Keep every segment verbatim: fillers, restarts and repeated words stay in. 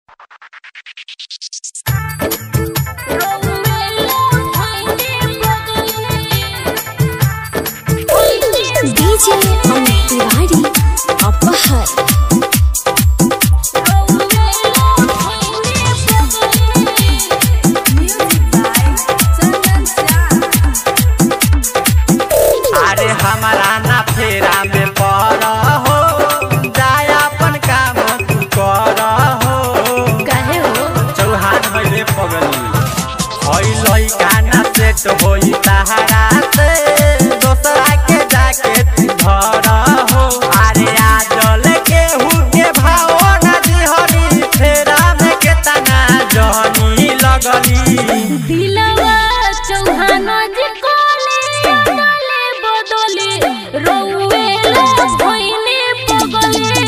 तो होई तहरा से दोसरा के जाके घर हो। अरे आजल के हुके भाव न दिहरी फेरा में केतना जहनी लगली। दिलवा चौहान जी कोले डाले बदले रोवे ला भइने पगले।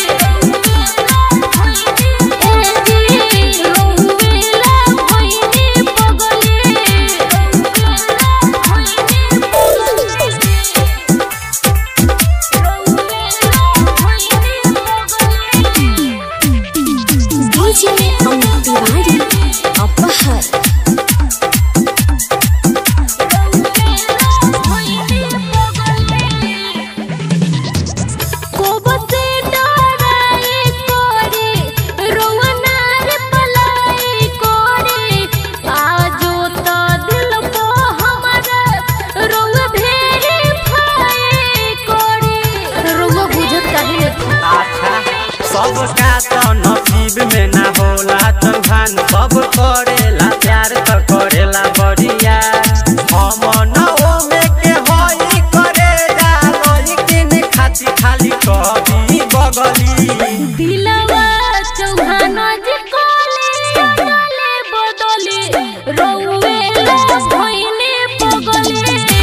सबका तो नसीब में ना होला चौहान, सब करेला प्यार तो करेला बढ़िया। हम नौ में के होई करे जा लेकिन खाती खाली कभी बगली। दिलवा चौहान जी कोले डाले बदले रोवे ला भइने पगले।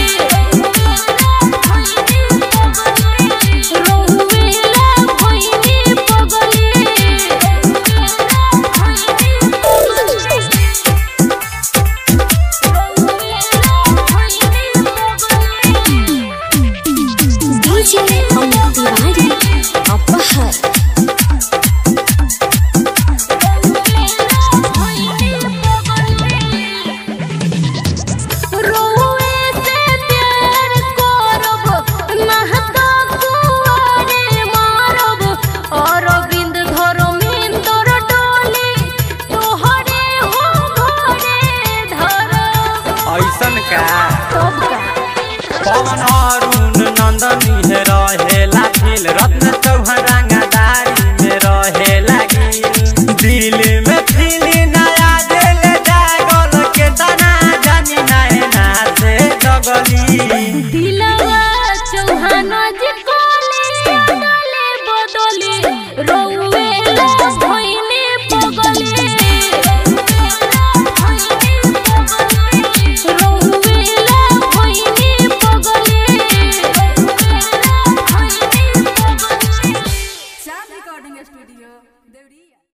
पवन अरुण नंदनी है रहेला दिल, रत्न चौहान रंगदारी में रहेला गिल। दिल में फिल नया दिल जागल के तना जानी नैना से जगली।